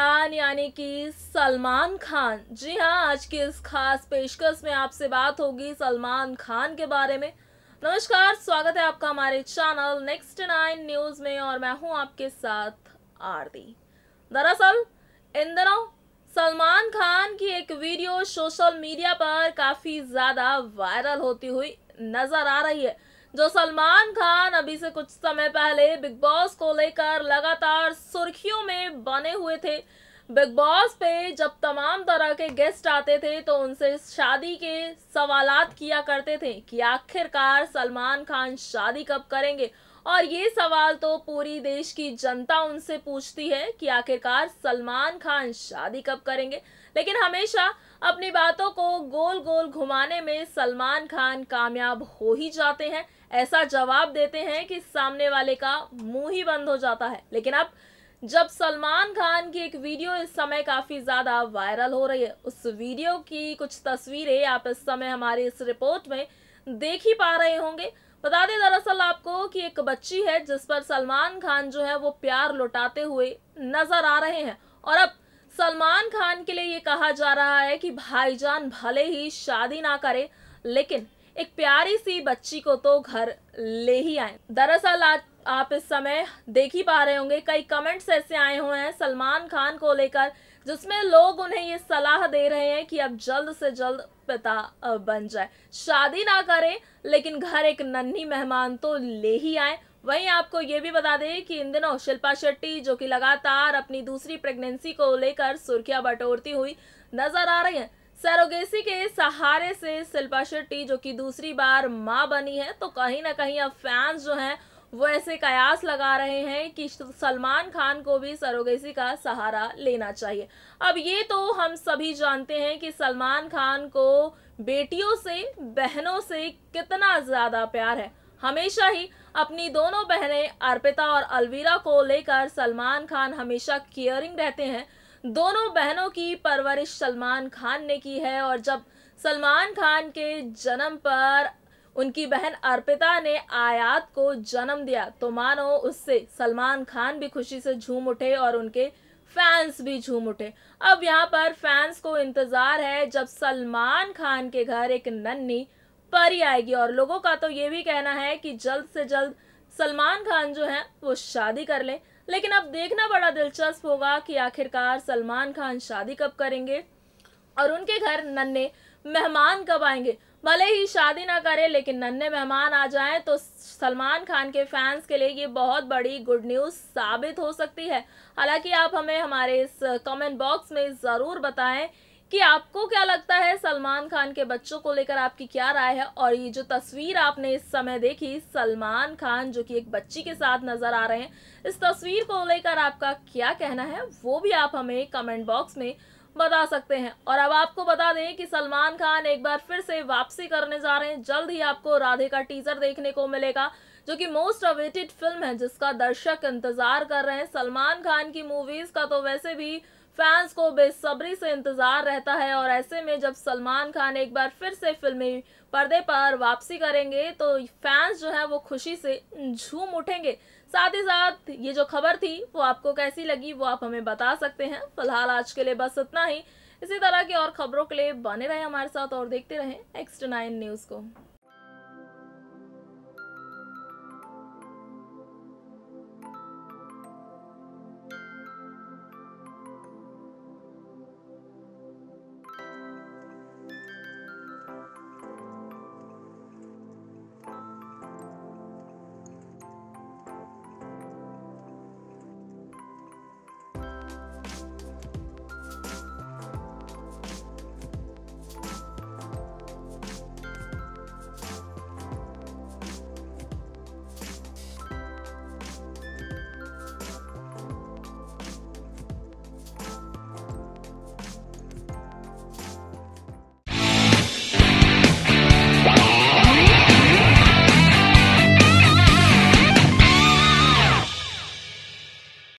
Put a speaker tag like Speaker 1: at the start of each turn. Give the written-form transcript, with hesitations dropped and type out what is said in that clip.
Speaker 1: खान यानी कि सलमान खान। जी हाँ, आज की इस खास पेशकश में आपसे बात होगी सलमान खान के बारे में। नमस्कार, स्वागत है आपका हमारे चैनल नेक्स्ट 9 न्यूज में और मैं हूँ आपके साथ आरती। दरअसल इन दिनों सलमान खान की एक वीडियो सोशल मीडिया पर काफी ज्यादा वायरल होती हुई नजर आ रही है। जो सलमान खान अभी से कुछ समय पहले बिग बॉस को लेकर लगातार सुर्खियों में बने हुए थे। बिग बॉस पे जब तमाम तरह के गेस्ट आते थे तो उनसे शादी के सवालात किया करते थे कि आखिरकार सलमान खान शादी कब करेंगे। और ये सवाल तो पूरी देश की जनता उनसे पूछती है कि आखिरकार सलमान खान शादी कब करेंगे। लेकिन हमेशा अपनी बातों को गोल गोल घुमाने में सलमान खान कामयाब हो ही जाते हैं। ऐसा जवाब देते हैं कि सामने वाले का मुंह ही बंद हो जाता है। लेकिन अब जब सलमान खान की एक वीडियो इस समय काफी ज्यादा वायरल हो रही है, उस वीडियो की कुछ तस्वीरें आप इस समय हमारी इस रिपोर्ट में देख ही पा रहे होंगे। बता दें दरअसल आपको कि एक बच्ची है जिस पर सलमान खान जो है वो प्यार लुटाते हुए नजर आ रहे हैं। और अब सलमान खान के लिए ये कहा जा रहा है कि भाईजान भले ही शादी ना करे लेकिन एक प्यारी सी बच्ची को तो घर ले ही आए। दरअसल आज आप इस समय देख ही पा रहे होंगे कई कमेंट्स ऐसे आए हुए हैं सलमान खान को लेकर, जिसमें लोग उन्हें ये सलाह दे रहे हैं कि अब जल्द से जल्द पिता बन जाए, शादी ना करे लेकिन घर एक नन्ही मेहमान तो ले ही आए। वहीं आपको ये भी बता दें कि इन दिनों शिल्पा शेट्टी जो कि लगातार अपनी दूसरी प्रेगनेंसी को लेकर सुर्खियां बटोरती हुई नजर आ रही हैं। सरोगेसी के सहारे से शिल्पा शेट्टी जो कि दूसरी बार मां बनी है, तो कहीं ना कहीं अब फैंस जो हैं वो ऐसे कयास लगा रहे हैं कि सलमान खान को भी सरोगेसी का सहारा लेना चाहिए। अब ये तो हम सभी जानते हैं कि सलमान खान को बेटियों से, बहनों से कितना ज्यादा प्यार है। हमेशा ही अपनी दोनों बहनें अर्पिता और अलवीरा को लेकर सलमान खान हमेशा केयरिंग रहते हैं। दोनों बहनों की परवरिश सलमान खान ने की है और जब सलमान खान के जन्म पर उनकी बहन अर्पिता ने आयात को जन्म दिया तो मानो उससे सलमान खान भी खुशी से झूम उठे और उनके फैंस भी झूम उठे। अब यहाँ पर फैंस को इंतजार है जब सलमान खान के घर एक नन्ही परी आएगी और लोगों का तो ये भी कहना है कि जल्द से जल्द सलमान खान जो है वो शादी कर ले। लेकिन अब देखना बड़ा दिलचस्प होगा कि आखिरकार सलमान खान शादी कब करेंगे और उनके घर नन्हे मेहमान कब आएंगे। भले ही शादी ना करे लेकिन नन्हे मेहमान आ जाएं तो सलमान खान के फैंस के लिए ये बहुत बड़ी गुड न्यूज़ साबित हो सकती है। हालांकि आप हमें हमारे इस कमेंट बॉक्स में ज़रूर बताएं कि आपको क्या लगता है, सलमान खान के बच्चों को लेकर आपकी क्या राय है। और ये जो तस्वीर आपने इस समय देखी सलमान खान जो कि एक बच्ची के साथ नजर आ रहे हैं, इस तस्वीर को लेकर आपका क्या कहना है वो भी आप हमें कमेंट बॉक्स में बता सकते हैं। और अब आपको बता दें कि सलमान खान एक बार फिर से वापसी करने जा रहे हैं। जल्द ही आपको राधे का टीजर देखने को मिलेगा जो कि मोस्ट अवेटेड फिल्म है जिसका दर्शक इंतजार कर रहे हैं। सलमान खान की मूवीज का तो वैसे भी फैंस को बेसब्री से इंतजार रहता है और ऐसे में जब सलमान खान एक बार फिर से फिल्मी पर्दे पर वापसी करेंगे तो फैंस जो है वो खुशी से झूम उठेंगे। साथ ही साथ ये जो खबर थी वो आपको कैसी लगी वो आप हमें बता सकते हैं। फिलहाल आज के लिए बस इतना ही। इसी तरह की और खबरों के लिए बने रहे हमारे साथ और देखते रहें नेक्स्ट 9 न्यूज़ को।